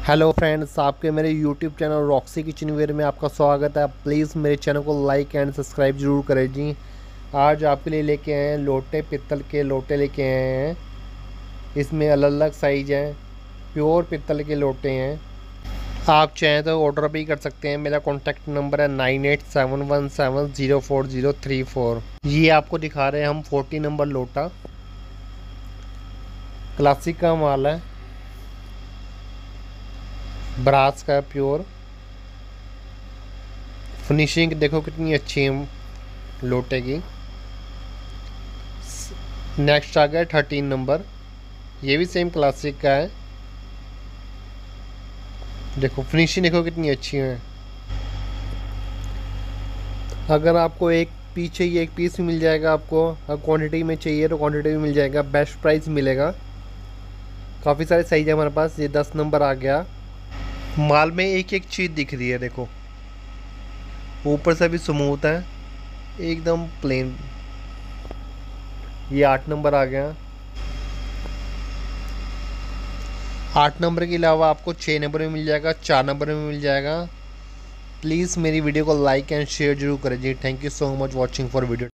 Hello friends, आपके मेरे YouTube channel Roxy kitchen wear में आपका स्वागत है। प्लीज़ मेरे चैनल को लाइक एंड सब्सक्राइब जरूर करें जी। आज आपके लिए लेके आए हैं लोटे, पित्तल के लोटे लेके आए हैं। इसमें अलग अलग साइज हैं, प्योर पित्तल के लोटे हैं। आप चाहें तो ऑर्डर भी कर सकते हैं। मेरा कॉन्टैक्ट नंबर है 9871704034। ये आपको दिखा रहे हैं हम 40 नंबर लोटा, क्लासिक का माल है, ब्रास का प्योर। फिनिशिंग देखो कितनी अच्छी है लोटे की। नेक्स्ट आ गया 13 नंबर, ये भी सेम क्लासिक का है। देखो फिनिशिंग देखो कितनी अच्छी है। अगर आपको एक पीस चाहिए एक पीस भी मिल जाएगा आपको। अगर क्वांटिटी में चाहिए तो क्वांटिटी भी मिल जाएगा, बेस्ट प्राइस मिलेगा। काफ़ी सारे साइज है हमारे पास। ये 10 नंबर आ गया। माल में एक एक चीज़ दिख रही है, देखो ऊपर से भी स्मूथ है, एकदम प्लेन। ये 8 नंबर आ गया। 8 नंबर के अलावा आपको 6 नंबर में मिल जाएगा, 4 नंबर में मिल जाएगा। प्लीज़ मेरी वीडियो को लाइक एंड शेयर जरूर करें जी। Thank you so much watching for video.